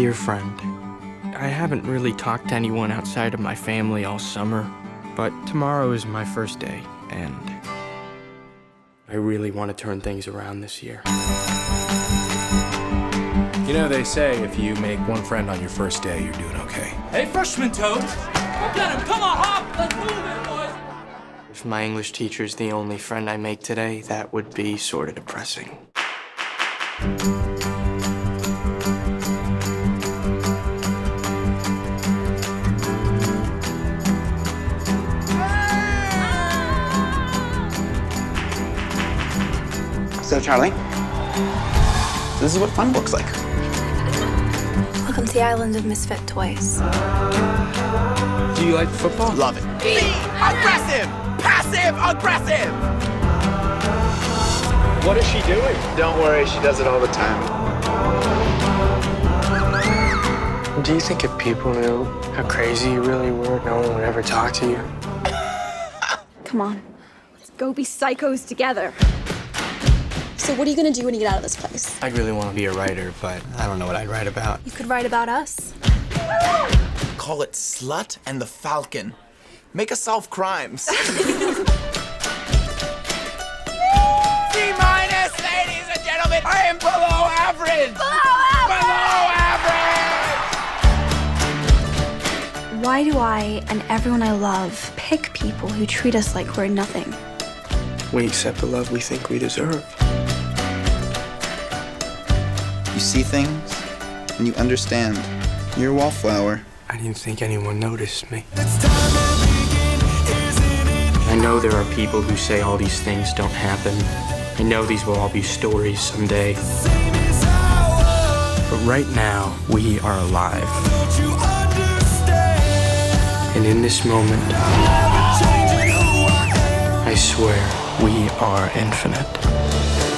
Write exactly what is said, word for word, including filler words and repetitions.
Dear friend, I haven't really talked to anyone outside of my family all summer, but tomorrow is my first day, and I really want to turn things around this year. You know, they say if you make one friend on your first day, you're doing okay. Hey, freshman toad! Get him! Come on, hop! Let's move it, boys! If my English teacher's the only friend I make today, that would be sort of depressing. So, Charlie, this is what fun looks like. Welcome to the island of misfit toys. Do you like football? Love it. Be aggressive! Passive aggressive! What is she doing? Don't worry, she does it all the time. Do you think if people knew how crazy you really were, no one would ever talk to you? Come on, let's go be psychos together. So what are you gonna do when you get out of this place? I really want to be a writer, but I don't know what I'd write about. You could write about us. Call it Slut and the Falcon. Make us solve crimes. C minus, ladies and gentlemen. I am below average. Below average. Below average. Why do I and everyone I love pick people who treat us like we're nothing? We accept the love we think we deserve. You see things, and you understand. You're a wallflower. I didn't think anyone noticed me. I know there are people who say all these things don't happen. I know these will all be stories someday. But right now, we are alive. And in this moment, I swear we are infinite.